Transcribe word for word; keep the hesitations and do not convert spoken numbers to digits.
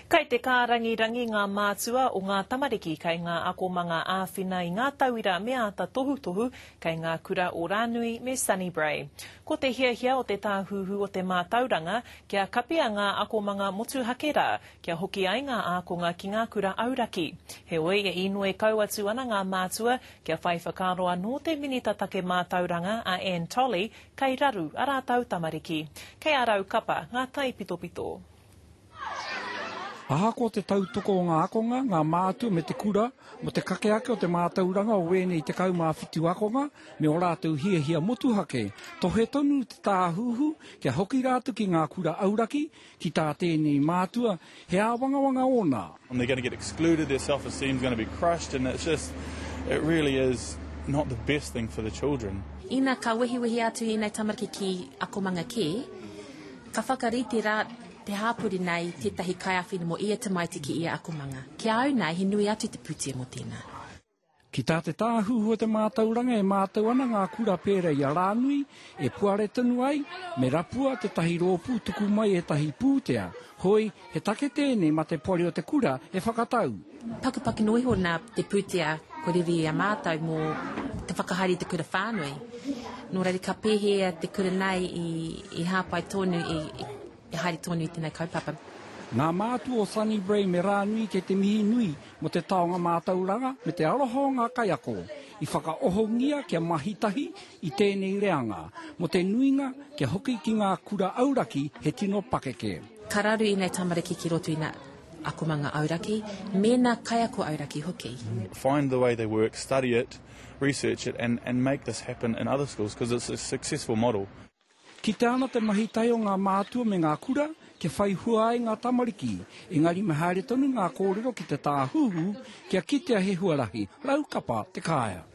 Kei te kārangi-rangi ngā mātua o ngā tamariki kei ngā akomanga āwhina i ngā tauira me ata tohu-tohu kei ngā kura o Ranui me Sunnybrae. Ko te hiahia o te tāhuhu o te mātauranga, kia kapia ngā akomanga motuhake rā, kia hoki ai ngā ākonga ki ngā kura auraki. Heoi e ino e kauatu ana ngā mātua, kia whai whakaroa no te minita take mātauranga a Anne Tolley, kei raru a rātau tamariki. Kei arau kapa ngā tai pito-pito. Aha ko te tautoko o ngā akonga, ngā mātua me te kura, mo te kakeake o te mātauranga o wēnei te kaumā whitu akonga, me o rātou hiahia motuhake. Tohe tonu te tāhuhu, kia hoki rātu ki ngā kura auraki, ki tā tēnei mātua, he āwangawanga ona. And they're going to get excluded, their self-esteem is going to be crushed, and it's just, it really is not the best thing for the children. Ina ka wehi-wehi atu i nei tamariki ki akomanga ke, ka whakariti rā te hāpuri nei tētahi kaiawhina mo ia te maiti ki ia akomanga. Kia au nei, he nui atu te putia mo tēnā. Ki tā te tāhuhu o te mātauranga e mātau ana ngā kura pēra i a Ranui, e puare tonu ai, me rapua te tahi rōpū tuku mai e tahi pūtea. Hoi, he take tēnei ma te pori o te kura e whakatau. Pakupaki noi hona te pūtea ko riri a mātau mō te whakahari te kura whānui. Nō rari ka pēhea te kura nei i, i hāpai tonu i, i e haere tonu i tēnei kaupapa. Ngā mātua o Sunnybrae me Ranui ke te mihi nui mo te taonga mātauranga me te aroha o ngā kaiako. I whakaohongia kia mahitahi i tēnei reanga. Mo te nuinga kia hoki ki ngā kura auraki he tino pakeke. Kararu i nei tamariki ki roto i ngā akomanga auraki, me nā kaiako auraki hoki. Find the way they work, study it, research it, and, and make this happen in other schools because it's a successful model. Ki te ana te mahitai o ngā mātua me ngā kura, ke whai hua ai ngā tamariki. Engari me haere tonu ngā kōrero ki te tāhuhu, kia kitea he huarahi, lau kapa te kāia.